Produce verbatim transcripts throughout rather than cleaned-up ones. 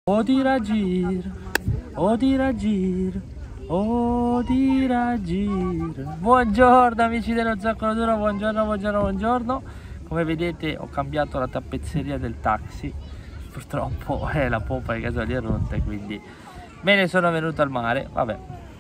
Odiragir, Odiragir, Odiragir. Buongiorno amici dello Zoccolo Duro, buongiorno, buongiorno, buongiorno. Come vedete ho cambiato la tappezzeria del taxi, purtroppo è la pompa di gasolio è rotta e quindi me ne sono venuto al mare. Vabbè,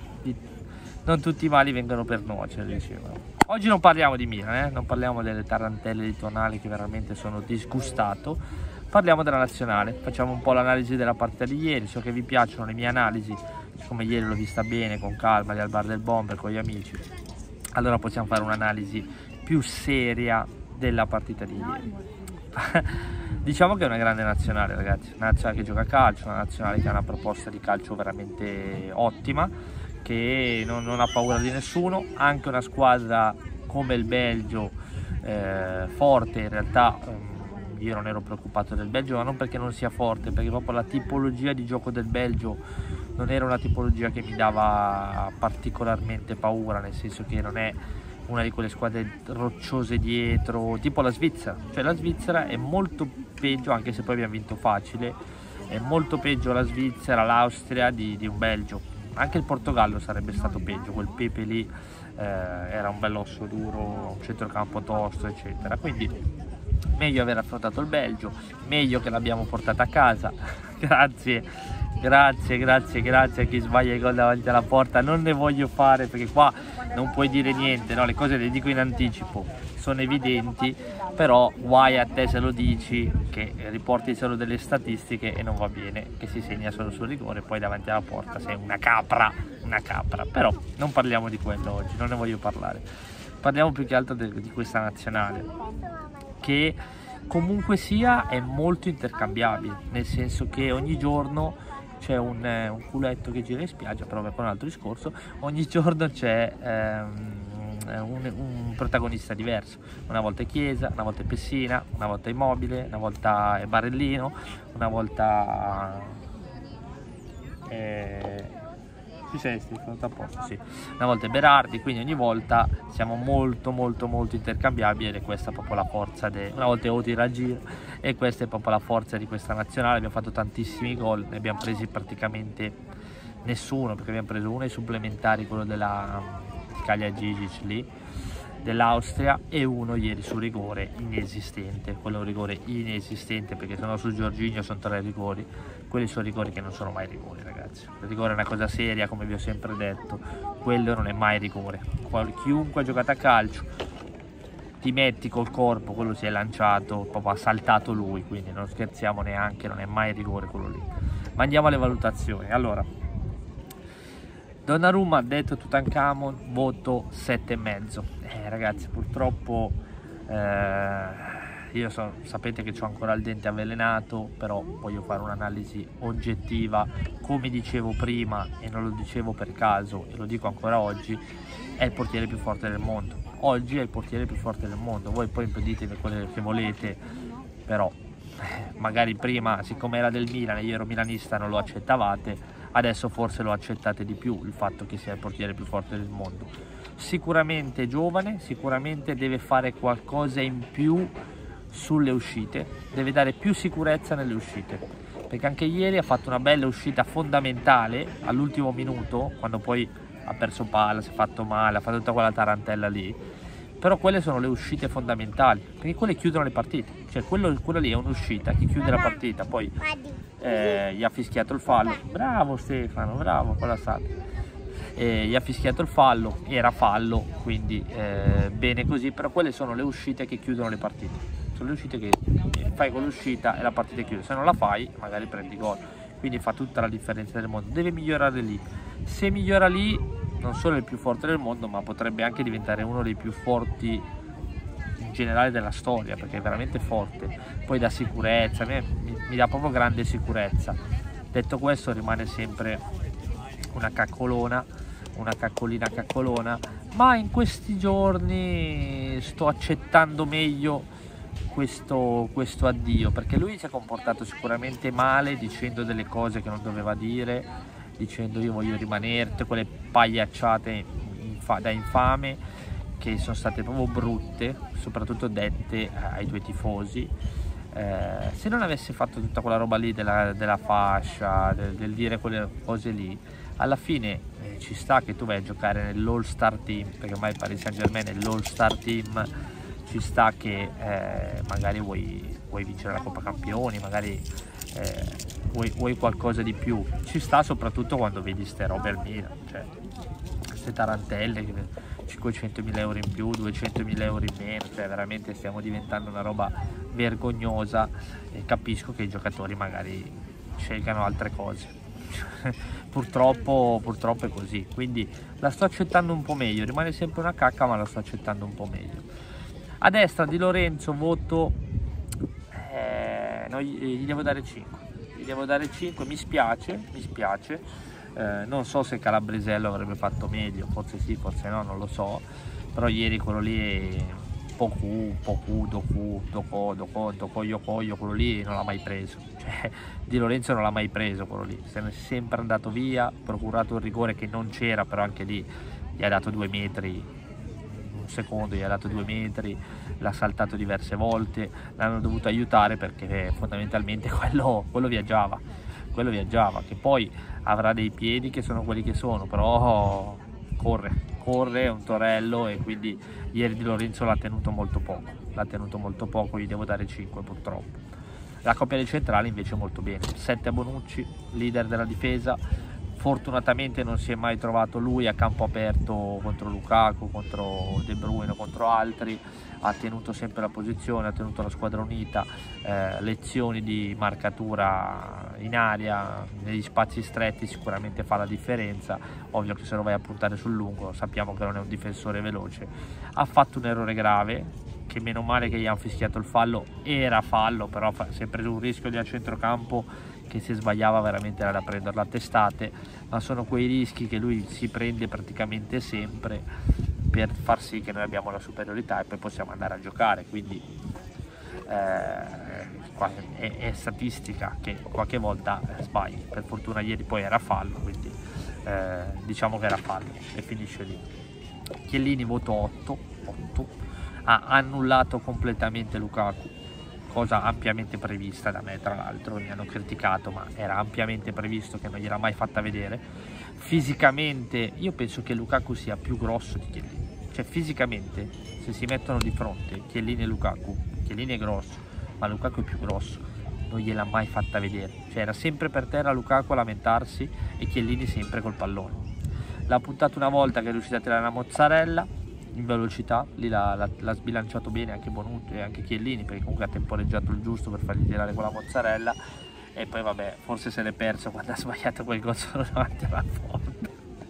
non tutti i mali vengono per nuocere, dicevano. Oggi non parliamo di Milan, eh? Non parliamo delle tarantelle di Tonali che veramente sono disgustato. Parliamo della nazionale, facciamo un po' l'analisi della partita di ieri. So che vi piacciono le mie analisi, come ieri l'ho vista bene, con calma, lì al bar del Bomber con gli amici. Allora possiamo fare un'analisi più seria della partita di ieri. Diciamo che è una grande nazionale, ragazzi, una nazionale che gioca a calcio, una nazionale che ha una proposta di calcio veramente ottima, che non, non ha paura di nessuno. Anche una squadra come il Belgio, eh, forte in realtà. Um, Io non ero preoccupato del Belgio, ma non perché non sia forte, perché proprio la tipologia di gioco del Belgio non era una tipologia che mi dava particolarmente paura, nel senso che non è una di quelle squadre rocciose dietro, tipo la Svizzera. Cioè la Svizzera è molto peggio, anche se poi abbiamo vinto facile, è molto peggio la Svizzera, l'Austria di, di un Belgio. Anche il Portogallo sarebbe stato peggio, quel Pepe lì eh, era un bell'osso duro, un centrocampo tosto, eccetera. Quindi meglio aver affrontato il Belgio, meglio che l'abbiamo portata a casa. Grazie, grazie, grazie, grazie a chi sbaglia i gol davanti alla porta. Non ne voglio fare perché qua non puoi dire niente, no? Le cose le dico in anticipo, sono evidenti, però guai a te se lo dici, che riporti solo delle statistiche e non va bene, che si segna solo sul rigore, poi davanti alla porta sei una capra, una capra. Però non parliamo di quello oggi, non ne voglio parlare. Parliamo più che altro di questa nazionale, che comunque sia è molto intercambiabile, nel senso che ogni giorno c'è un, un culetto che gira in spiaggia, però per un altro discorso, ogni giorno c'è ehm, un, un protagonista diverso. Una volta è Chiesa, una volta è Pessina, una volta è Immobile, una volta è Barellino, una volta è... Ci sei, a posto, sì. Una volta è Berardi, quindi ogni volta siamo molto molto molto intercambiabili e questa è proprio la forza de... una volta è Odiragir e questa è proprio la forza di questa nazionale. Abbiamo fatto tantissimi gol, ne abbiamo presi praticamente nessuno, perché abbiamo preso uno ai supplementari, quello della Scaglia Gigic lì dell'Austria, e uno ieri su rigore inesistente, quello è un rigore inesistente, perché sennò su Jorginho sono tre rigori. Quelli sono rigori che non sono mai rigori, ragazzi. Il rigore è una cosa seria, come vi ho sempre detto, quello non è mai rigore. Chiunque ha giocato a calcio, ti metti col corpo, quello si è lanciato, proprio ha saltato lui, quindi non scherziamo neanche, non è mai rigore quello lì. Ma andiamo alle valutazioni. Allora, Donnarumma ha detto Tutankhamon, voto sette e mezzo. Eh, ragazzi, purtroppo eh, io so, sapete che ho ancora il dente avvelenato, però voglio fare un'analisi oggettiva. Come dicevo prima, e non lo dicevo per caso, e lo dico ancora oggi, è il portiere più forte del mondo. Oggi è il portiere più forte del mondo. Voi poi impeditemi quello che volete, però eh, magari prima, siccome era del Milan e io ero milanista, non lo accettavate. Adesso forse lo accettate di più, il fatto che sia il portiere più forte del mondo. Sicuramente giovane, sicuramente deve fare qualcosa in più sulle uscite, deve dare più sicurezza nelle uscite, perché anche ieri ha fatto una bella uscita fondamentale all'ultimo minuto, quando poi ha perso palla, si è fatto male, ha fatto tutta quella tarantella lì. Però quelle sono le uscite fondamentali, perché quelle chiudono le partite. Cioè quello, quella lì è un'uscita che chiude la partita. Poi eh, gli ha fischiato il fallo, bravo Stefano, bravo, quella sa. Eh, gli ha fischiato il fallo, era fallo, quindi eh, bene così. Però quelle sono le uscite che chiudono le partite. Sono le uscite che fai con l'uscita e la partita è chiusa. Se non la fai magari prendi gol, quindi fa tutta la differenza del mondo. Deve migliorare lì. Se migliora lì, non solo il più forte del mondo, ma potrebbe anche diventare uno dei più forti in generale della storia, perché è veramente forte. Poi dà sicurezza, a me mi, mi dà proprio grande sicurezza. Detto questo, rimane sempre una caccolona, una caccolina caccolona, ma in questi giorni sto accettando meglio questo, questo addio, perché lui si è comportato sicuramente male, dicendo delle cose che non doveva dire, dicendo io voglio rimanere, tutte quelle pagliacciate infa da infame che sono state proprio brutte, soprattutto dette ai due tifosi. eh, se non avesse fatto tutta quella roba lì della, della fascia, del, del dire quelle cose lì, alla fine eh, ci sta che tu vai a giocare nell'All Star Team, perché ormai il Paris Saint Germain è l'All Star Team, ci sta che eh, magari vuoi, vuoi vincere la Coppa Campioni, magari eh, vuoi, vuoi qualcosa di più, ci sta soprattutto quando vedi ste robe al Milan, cioè queste tarantelle, cinquecentomila euro in più, duecentomila euro in meno, cioè veramente stiamo diventando una roba vergognosa, e capisco che i giocatori magari scelgano altre cose. purtroppo, purtroppo è così, quindi la sto accettando un po' meglio, rimane sempre una cacca ma la sto accettando un po' meglio. A destra Di Lorenzo voto, eh, no, gli devo dare cinque, gli devo dare cinque, mi spiace, mi spiace, eh, non so se Calabresello avrebbe fatto meglio, forse sì, forse no, non lo so, però ieri quello lì è Poku, Poku, Doku, Doko, Doko, Doko, Yoko, Yoko, quello lì non l'ha mai preso, cioè Di Lorenzo non l'ha mai preso quello lì, se ne è sempre andato via, procurato un rigore che non c'era, però anche lì gli ha dato due metri, secondo gli ha dato due metri, l'ha saltato diverse volte, l'hanno dovuto aiutare perché fondamentalmente quello, quello viaggiava, quello viaggiava, che poi avrà dei piedi che sono quelli che sono, però corre, corre, è un torello, e quindi ieri Di Lorenzo l'ha tenuto molto poco, l'ha tenuto molto poco, gli devo dare cinque purtroppo. La coppia dei centrali invece molto bene, sette a Bonucci, leader della difesa. Fortunatamente non si è mai trovato lui a campo aperto contro Lukaku, contro De Bruyne, contro altri, ha tenuto sempre la posizione, ha tenuto la squadra unita, eh, lezioni di marcatura in aria, negli spazi stretti sicuramente fa la differenza, ovvio che se lo vai a puntare sul lungo sappiamo che non è un difensore veloce. Ha fatto un errore grave, che meno male che gli hanno fischiato il fallo, era fallo, però si è preso un rischio lì a centrocampo che se sbagliava veramente era da prenderla a testate, ma sono quei rischi che lui si prende praticamente sempre per far sì che noi abbiamo la superiorità e poi possiamo andare a giocare, quindi eh, è, è statistica che qualche volta sbagli, per fortuna ieri poi era fallo, quindi eh, diciamo che era fallo e finisce lì. Chiellini voto otto, otto, ha annullato completamente Lukaku, cosa ampiamente prevista da me, tra l'altro mi hanno criticato, ma era ampiamente previsto che non gliel'ha mai fatta vedere. Fisicamente io penso che Lukaku sia più grosso di Chiellini, cioè fisicamente se si mettono di fronte Chiellini e Lukaku, Chiellini è grosso ma Lukaku è più grosso, non gliel'ha mai fatta vedere, cioè era sempre per terra Lukaku a lamentarsi e Chiellini sempre col pallone. L'ha puntato una volta che è riuscito a tirare la mozzarella in velocità, lì l'ha sbilanciato bene anche Bonucci e anche Chiellini, perché comunque ha temporeggiato il giusto per fargli tirare quella mozzarella, e poi vabbè forse se l'è perso quando ha sbagliato quel gol solo davanti alla porta.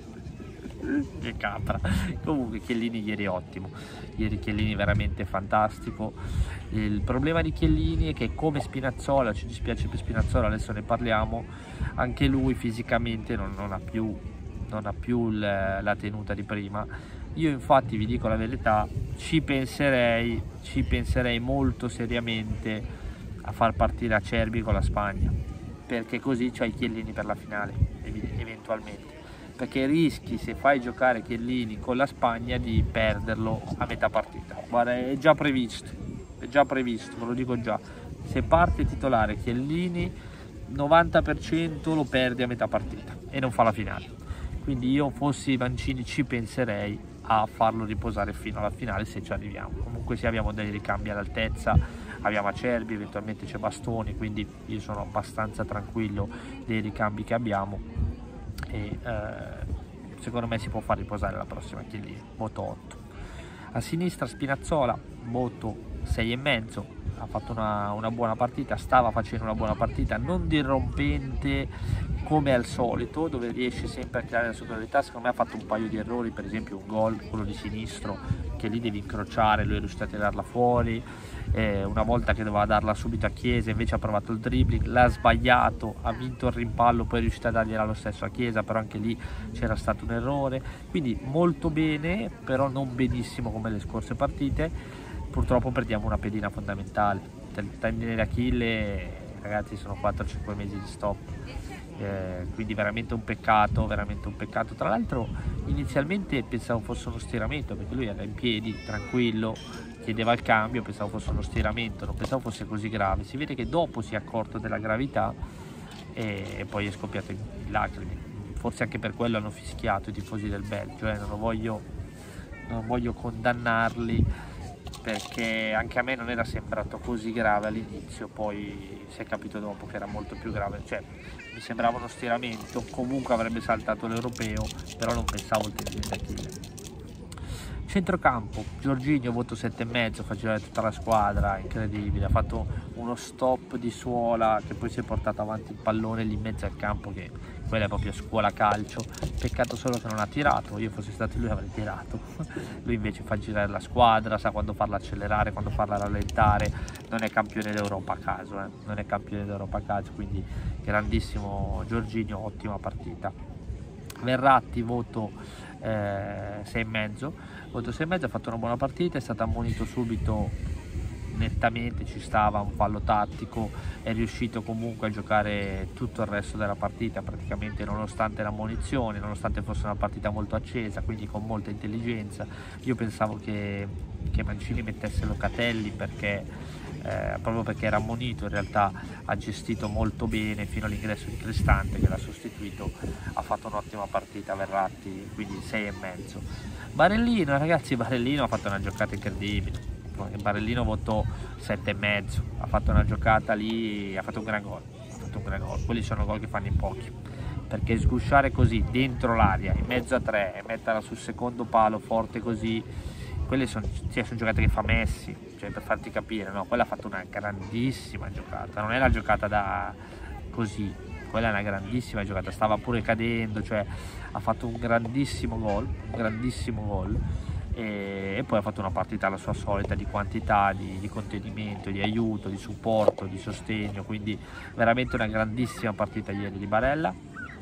Che capra. Comunque Chiellini ieri ottimo, ieri Chiellini veramente fantastico. Il problema di Chiellini è che come Spinazzola, ci dispiace per Spinazzola, adesso ne parliamo, anche lui fisicamente non, non ha più, non ha più la, la tenuta di prima. Io infatti vi dico la verità, ci penserei, ci penserei molto seriamente a far partire Acerbi con la Spagna, perché così c'hai Chiellini per la finale, eventualmente, perché rischi, se fai giocare Chiellini con la Spagna, di perderlo a metà partita. Guarda, è già previsto, è già previsto, ve lo dico già, se parte titolare Chiellini novanta per cento lo perdi a metà partita e non fa la finale. Quindi io fossi Mancini ci penserei a farlo riposare fino alla finale se ci arriviamo. Comunque sì, abbiamo dei ricambi all'altezza, abbiamo Acerbi, eventualmente c'è Bastoni, quindi io sono abbastanza tranquillo dei ricambi che abbiamo e eh, secondo me si può far riposare la prossima Chiellini, voto otto. A sinistra Spinazzola, voto sei e mezzo, ha fatto una, una buona partita, stava facendo una buona partita, non dirompente come al solito, dove riesce sempre a creare la superiorità. Secondo me ha fatto un paio di errori, per esempio un gol, quello di sinistro, che lì devi incrociare, lui è riuscito a tirarla fuori, eh, una volta che doveva darla subito a Chiesa invece ha provato il dribbling, l'ha sbagliato, ha vinto il rimpallo, poi è riuscito a dargliela lo stesso a Chiesa, però anche lì c'era stato un errore, quindi molto bene, però non benissimo come le scorse partite. Purtroppo perdiamo una pedina fondamentale, il tendine d'Achille, ragazzi, sono quattro cinque mesi di stop. Eh, quindi veramente un peccato, veramente un peccato. Tra l'altro inizialmente pensavo fosse uno stiramento, perché lui era in piedi tranquillo, chiedeva il cambio, pensavo fosse uno stiramento, non pensavo fosse così grave. Si vede che dopo si è accorto della gravità e poi è scoppiato in lacrime. Forse anche per quello hanno fischiato i tifosi del Belgio, eh? non, voglio, non voglio condannarli, perché anche a me non era sembrato così grave all'inizio, poi si è capito dopo che era molto più grave. Cioè, mi sembrava uno stiramento, comunque avrebbe saltato l'europeo, però non pensavo il tendine d'Achille. Centrocampo, Jorginho voto sette e mezzo, faceva tutta la squadra, incredibile, ha fatto uno stop di suola che poi si è portato avanti il pallone lì in mezzo al campo, che quella è proprio scuola calcio. Peccato solo che non ha tirato, io fossi stato lui avrei tirato. Lui invece fa girare la squadra, sa quando farla accelerare, quando farla rallentare, non è campione d'Europa a caso, eh? non è campione d'Europa a caso, quindi grandissimo Jorginho, ottima partita. Verratti voto eh, sei e mezzo, voto sei e mezzo, ha fatto una buona partita, è stato ammonito subito, nettamente ci stava, un fallo tattico, è riuscito comunque a giocare tutto il resto della partita praticamente, nonostante l'ammonizione, nonostante fosse una partita molto accesa, quindi con molta intelligenza. Io pensavo che, che Mancini mettesse Locatelli perché Eh, proprio perché era ammonito, in realtà ha gestito molto bene fino all'ingresso di Cristante che l'ha sostituito, ha fatto un'ottima partita Verratti, quindi sei e mezzo. Barellino, ragazzi, Barellino ha fatto una giocata incredibile, Barellino votò sette e mezzo, ha fatto una giocata lì, ha fatto un gran gol, ha fatto un gran gol. Quelli sono gol che fanno in pochi, perché sgusciare così dentro l'aria, in mezzo a tre, e metterla sul secondo palo forte così, quelle sono, cioè, sono giocate che fa Messi, cioè, per farti capire, no? Quella ha fatto una grandissima giocata, non è la giocata da così, quella è una grandissima giocata, stava pure cadendo, cioè ha fatto un grandissimo gol, un grandissimo gol, e, e poi ha fatto una partita alla sua solita di quantità, di, di contenimento, di aiuto, di supporto, di sostegno, quindi veramente una grandissima partita ieri di Barella.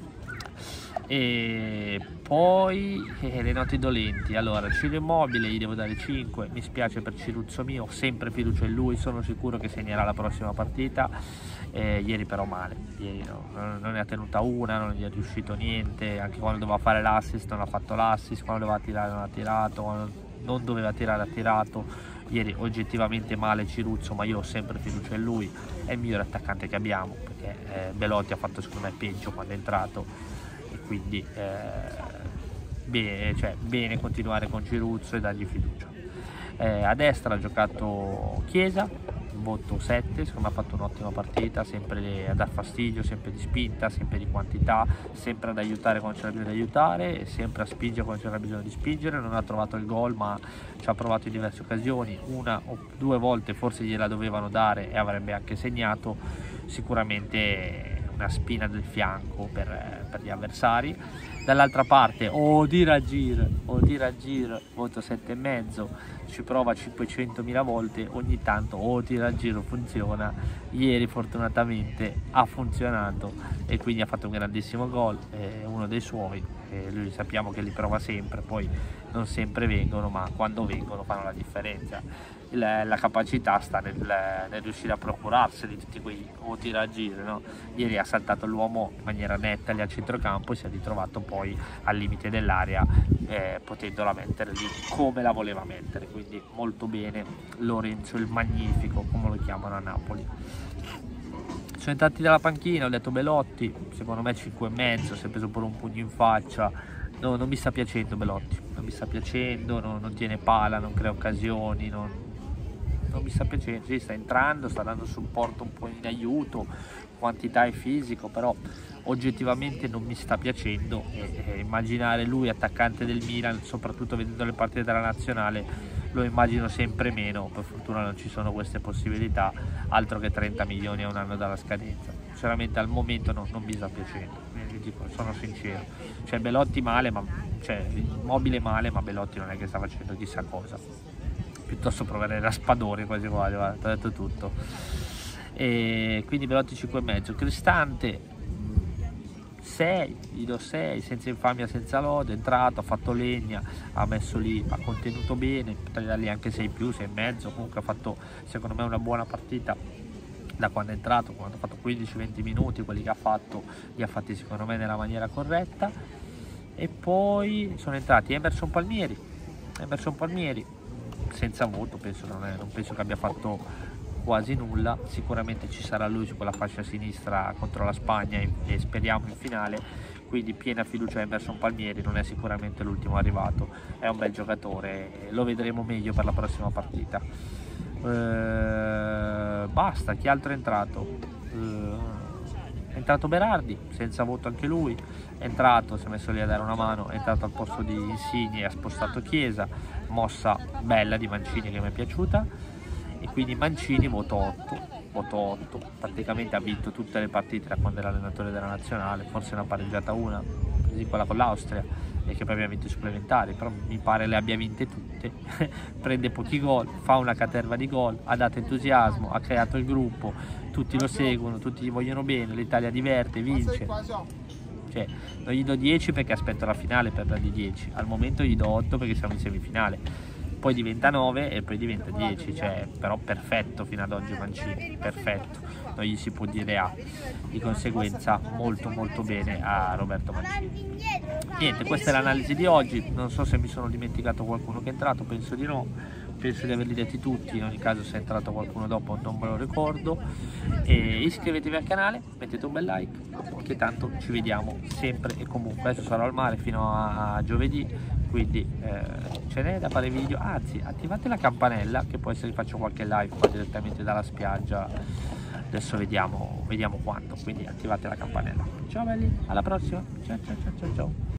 E poi eh, le note dolenti, allora Ciro Immobile gli devo dare cinque, mi spiace per Ciruzzo mio, ho sempre fiducia in lui, sono sicuro che segnerà la prossima partita. Eh, ieri però male, ieri no, non, non ne ha tenuta una, non gli è riuscito niente, anche quando doveva fare l'assist non ha fatto l'assist, quando doveva tirare non ha tirato, quando non doveva tirare ha tirato. Ieri oggettivamente male Ciruzzo, ma io ho sempre fiducia in lui, è il migliore attaccante che abbiamo, perché eh, Belotti ha fatto secondo me peggio quando è entrato, e quindi eh, bene, cioè, bene continuare con Ciruzzo e dargli fiducia. Eh, a destra ha giocato Chiesa, voto sette, secondo me ha fatto un'ottima partita, sempre a dar fastidio, sempre di spinta, sempre di quantità, sempre ad aiutare quando c'era bisogno di aiutare, sempre a spingere quando c'era bisogno di spingere. Non ha trovato il gol, ma ci ha provato in diverse occasioni, una o due volte forse gliela dovevano dare e avrebbe anche segnato. Sicuramente una spina del fianco per, per gli avversari. Dall'altra parte Odir Agir, Odir Agir, voto sette e mezzo, ci prova cinquecentomila volte, ogni tanto Odir Agir funziona, ieri fortunatamente ha funzionato e quindi ha fatto un grandissimo gol, eh, uno dei suoi, eh, lui sappiamo che li prova sempre, poi non sempre vengono, ma quando vengono fanno la differenza. La, la capacità sta nel, nel riuscire a procurarseli tutti quei Odir Agir, no? Ieri ha saltato l'uomo in maniera netta lì a centrocampo e si è ritrovato poi al limite dell'area, eh, potendola mettere lì come la voleva mettere, quindi molto bene Lorenzo il Magnifico, come lo chiamano a Napoli. Sono entrati dalla panchina, ho detto Belotti, secondo me cinque e mezzo, si è preso pure un pugno in faccia, no, non mi sta piacendo Belotti, non mi sta piacendo, non, non tiene pala, non crea occasioni, non, non mi sta piacendo, sì, sta entrando, sta dando supporto un po' in aiuto, quantità e fisico, però oggettivamente non mi sta piacendo e, e immaginare lui attaccante del Milan, soprattutto vedendo le partite della nazionale, lo immagino sempre meno. Per fortuna non ci sono queste possibilità, altro che trenta milioni a un anno dalla scadenza. Sinceramente al momento no, non mi sta piacendo, dico, sono sincero, cioè Belotti male, ma cioè Immobile male, ma Belotti non è che sta facendo chissà cosa, piuttosto provare Raspadori quasi quasi, guarda, ti ho detto tutto. E quindi Belotti cinque e mezzo, Cristante sei, gli do sei, senza infamia, senza lode, è entrato, ha fatto legna, ha messo lì, ha contenuto bene, potrei dargli anche sei più, sei e mezzo, comunque ha fatto secondo me una buona partita da quando è entrato, quando ha fatto quindici venti minuti, quelli che ha fatto li ha fatti secondo me nella maniera corretta. E poi sono entrati Emerson Palmieri, Emerson Palmieri senza voto, penso, non, è, non penso che abbia fatto quasi nulla. Sicuramente ci sarà lui su quella fascia sinistra contro la Spagna e, e speriamo in finale, quindi piena fiducia a Emerson Palmieri, non è sicuramente l'ultimo arrivato, è un bel giocatore, lo vedremo meglio per la prossima partita. Eh, basta, chi altro è entrato? Eh, è entrato Berardi, senza voto anche lui, è entrato, si è messo lì a dare una mano, è entrato al posto di Insigne e ha spostato Chiesa, mossa bella di Mancini che mi è piaciuta, e quindi Mancini voto otto, voto otto, praticamente ha vinto tutte le partite da quando era allenatore della nazionale, forse ne ha pareggiata una, così quella con l'Austria, e che poi abbiamo vinto i supplementari, però mi pare le abbia vinte tutte. Prende pochi gol, fa una caterva di gol, ha dato entusiasmo, ha creato il gruppo, tutti lo seguono, tutti gli vogliono bene, l'Italia diverte, vince. Cioè, non gli do dieci perché aspetto la finale per dargli dieci, al momento gli do otto perché siamo in semifinale, poi diventa nove e poi diventa dieci, cioè, però perfetto fino ad oggi Mancini, perfetto, non gli si può dire A, di conseguenza molto molto bene a Roberto Mancini. Niente, questa è l'analisi di oggi, non so se mi sono dimenticato qualcuno che è entrato, penso di no, penso di averli detti tutti, in ogni caso se è entrato qualcuno dopo non me lo ricordo, e iscrivetevi al canale, mettete un bel like, che tanto ci vediamo sempre e comunque. Adesso sarò al mare fino a giovedì, quindi eh, ce n'è da fare video, anzi attivate la campanella che può essere che faccio qualche live qua direttamente dalla spiaggia, adesso vediamo, vediamo quando, quindi attivate la campanella. Ciao belli, alla prossima, ciao ciao ciao ciao ciao.